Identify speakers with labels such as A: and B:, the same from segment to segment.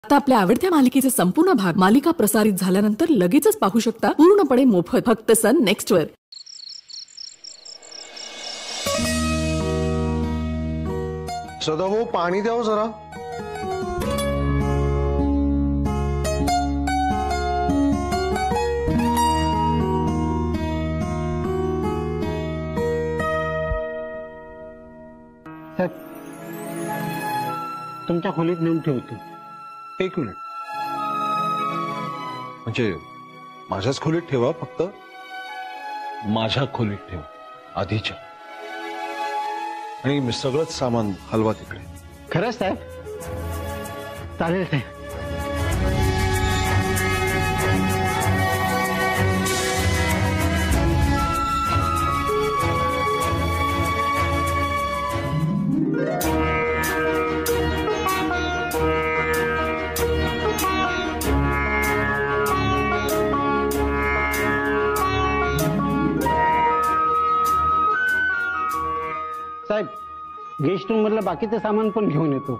A: आता आपल्या आवडत्या मालिकेचे संपूर्ण भाग मालिका प्रसारित झाल्यानंतर लगेचच पाहू शकता पूर्णपणे मोफत फक्त सन नेक्स्ट वर।
B: सदाभाऊ पाणी द्यावं जरा।
C: तुमच्या खोलीत नेऊन ठेवतो।
B: एक मिनिट, म्हणजे माझ्याच खोलीत ठेवा, फक्त माझ्या खोलीत ठेवा आधीच्या, आणि मी सगळंच सामान हलवा तिकडे।
C: खरंच साहेब? चालेल साहेब। साहेब, गेस्ट रूम मधलं बाकीचं सामान पण घेऊन येतो।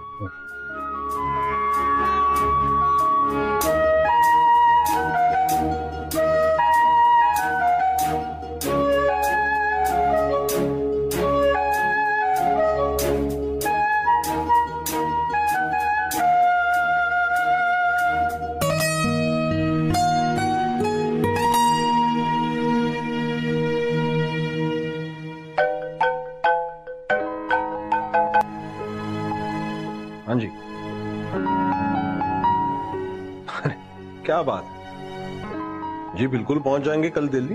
B: हाँ जी। अरे क्या बात है जी, बिल्कुल पहुंच जाएंगे कल दिल्ली।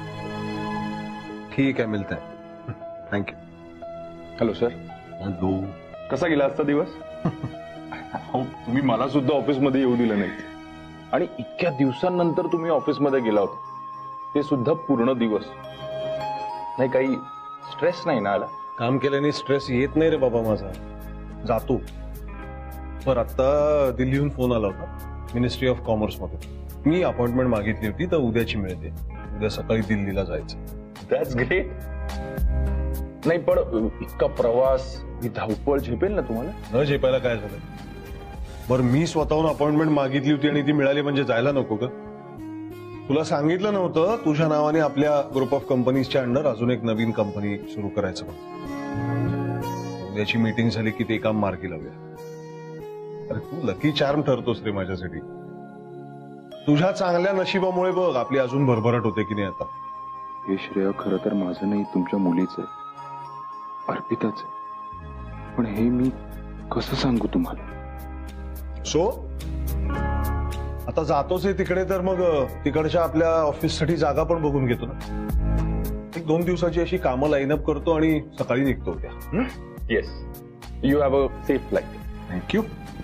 B: ठीक है, मिलते हैं। Thank you.
D: Hello sir.
B: Hello,
D: कसा गेला आजचा दिवस? तुम्ही मला सुद्धा ऑफिस मध्ये येऊ दिलं नाही, आणि इतक्या दिवसांनंतर तुम्ही ऑफिस मध्ये गेला होता, ते सुद्धा पूर्ण दिवस। नाही काही स्ट्रेस नाही ना आला?
B: काम केल्याने स्ट्रेस येत नाही रे बाबा माझा, जातो। पर आता दिल्लीहून फोन आला होता मिनिस्ट्री ऑफ कॉमर्स मधून। मी अपॉइंटमेंट मागितली होती तर उद्याची मिळते, उद्या सकाळी दिल्लीला जायचं।
D: That's great. नाही पण इतका प्रवास, ही धावपळ झेपेल ना तुम्हाला?
B: न झेपायला काय झालं? बरं, मी स्वतःहून अपॉइंटमेंट मागितली होती आणि ती मिळाली म्हणजे जायला नको का? तुला सांगितलं नव्हतं तुझ्या नावाने आपल्या ग्रुप ऑफ कंपनीजच्या अंडर अजून एक नवीन कंपनी सुरू करायचं म्हणून? उद्याची मीटिंग झाली की ते काम मार्गी लावूया। अरे तू लकी चार्म ठरतोस रे माझ्यासाठी। तुझ्या चांगल्या नशिबामुळे बघ आपली अजून भरभराट होते की नाही आता।
D: हे श्रेय खरं तर माझं नाही, तुमच्या मुलीचं आहे, अर्पिताच आहे। पण हे मी कसं सांगू तुम्हाला?
B: सो आता जातोच आहे तिकडे, तर मग तिकडच्या आपल्या ऑफिससाठी जागा पण बघून घेतो ना। एक 2 दिवसाची अशी कामं लाईनअप करतो आणि सकाळी निघतो उद्या।
D: Yes, you have a safe flight.
B: Thank you.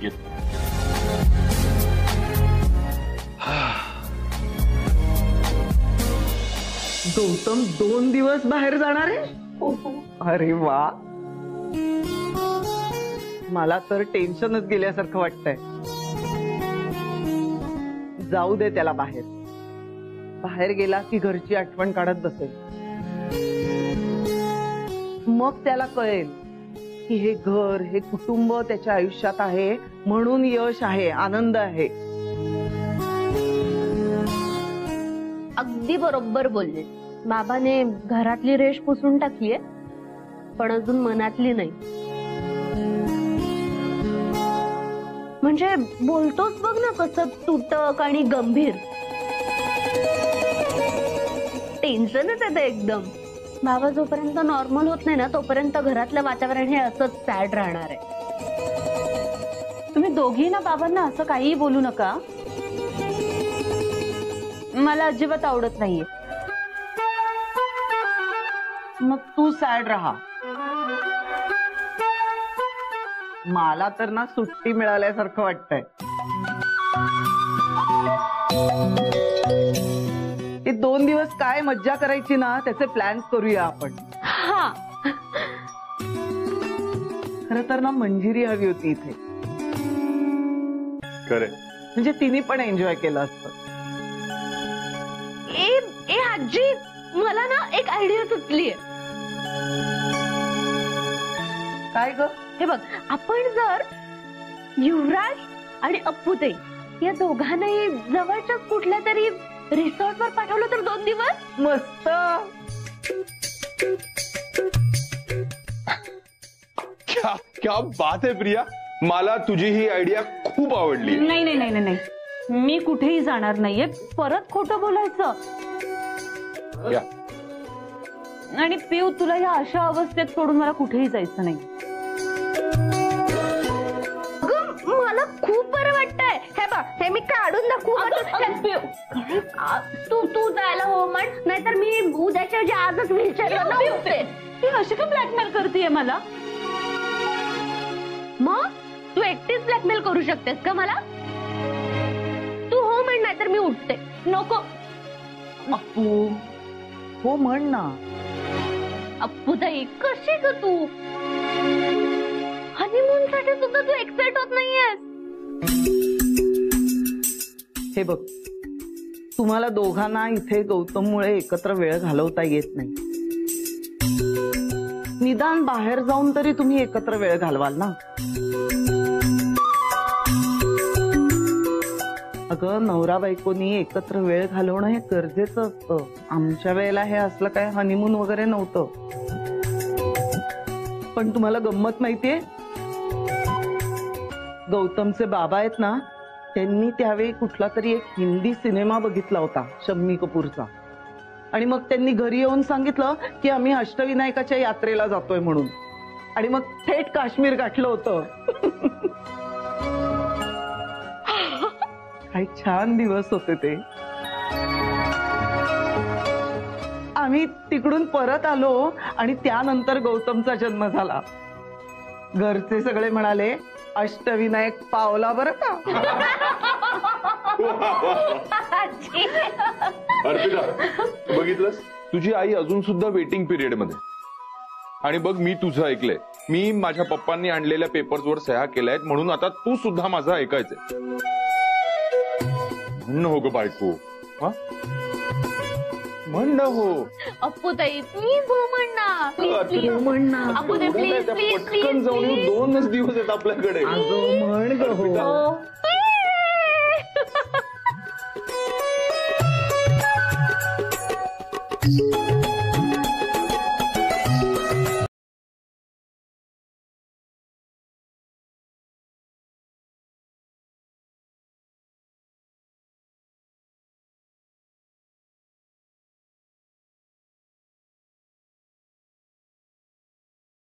E: Gautam 2 दिवस बाहेर जाणार आहे? अरे वा, मला तर टेन्शनच गेल्यासारखं वाटतंय। जाऊ दे त्याला बाहेर, बाहेर गेला की घरची आठवण काढत बसेल, मग त्याला कळेल की हे घर, हे कुटुंब त्याच्या आयुष्यात आहे म्हणून यश आहे, आनंद आहे।
F: अगदी बरोबर बोलले। बाबाने घरातली रेष पुसून टाकलीये, पण अजून मनातली नाही। म्हणजे बोलतोच बघ ना कसं तुटक आणि गंभीर, टेन्शनच येतं एकदम। बाबा जोपर्यंत नॉर्मल होत नाही ना तोपर्यंत घरातलं वातावरण हे असंच सॅड राहणार आहे।
G: तुम्ही दोघी ना बाबांना असं काहीही बोलू नका, मला अजिबात आवडत नाहीये।
E: मग तू सॅड राहा, मला तर ना सुट्टी मिळाल्यासारखं वाटतंय। ते 2 दिवस काय मज्जा करायची ना त्याचे प्लॅन्स करूया आपण।
F: हा,
E: खरं तर ना मंजिरी हवी होती इथे,
D: खरे
E: म्हणजे तिने पण एन्जॉय केलं असतं।
F: ए आजी, मला ना एक आयडिया सुचलीये।
E: काय ग?
F: हे बघ, आपण जर युवराज आणि अप्पूताई या दोघांनाही जवळच्याच कुठल्या तरी रिसॉर्टवर पाठवलं तर 2 दिवस.
E: मस्त.
D: क्या बात आहे प्रिया, मला तुझी ही आयडिया खूप आवडली.
G: नाही नाही नाही नाही, मी कुठेही जाणार नाहीये. परत खोटं बोलायचं.
D: या
G: आणि पिऊ, तुला या अशा अवस्थेत सोडून मला कुठेही जायचं नाही.
F: मला खूप बरं वाटतंय. हे बघ, हे मी काढून दाखवू तू जायला हो म्हण, नाहीतर मी उद्याच्या जे आजच व्हीलचेअरला उठते.
G: ती अशी का ब्लॅकमेल करतेय मला?
F: मग तू एकटीच ब्लॅकमेल करू शकतेस का मला? तू हो म्हण, नाहीतर मी उठते.
G: नको.
E: अप्पू हो म्हण ना.
F: अप्पूताई कशी ग तू? हनीमून साठी सुद्धा तू एक्साइट होत नाहीयेस.
E: हे बघ, तुम्हाला दोघांना इथे गौतममुळे एकत्र वेळ घालवता येत नाही. निदान बाहेर जाऊन तरी तुम्ही एकत्र वेळ घालवाल ना. अगं, नवरा बायकोनी एकत्र वेळ घालवणं हे गरजेचं असतं. आमच्या वेळेला हे असलं काय हनीमून वगैरे नव्हतं. पण तुम्हाला गंमत माहितीये, गौतमचे बाबा आहेत ना, त्यांनी त्यावेळी कुठला तरी एक हिंदी सिनेमा बघितला होता शम्मी कपूरचा. आणि मग त्यांनी घरी येऊन सांगितलं की आम्ही अष्टविनायकाच्या यात्रेला जातोय म्हणून. आणि मग थेट काश्मीर गाठलं होतं. काही छान दिवस होते ते. आम्ही तिकडून परत आलो आणि त्यानंतर गौतमचा जन्म झाला. घरचे सगळे म्हणाले, अष्टविनायक पावला बरं का.
D: अर्पिता, बघितलंस, तुझी आई अजून सुद्धा वेटिंग पिरियड मध्ये. आणि बघ, मी तुझं ऐकलंय. मी माझ्या पप्पांनी आणलेल्या पेपर्सवर सह्या केल्या आहेत, म्हणून आता तू सुद्धा माझं ऐकायचंय. म्हणणं हो ग बायको, हा म्हणणं हो.
F: अप्पूताई प्लीज हो म्हण ना. प्लीज म्हण ना. अप्पूताई प्लीज प्लीज
D: पटकन जाऊन 2च दिवस आहेत आपल्याकडे.
E: अगं म्हण ग हो.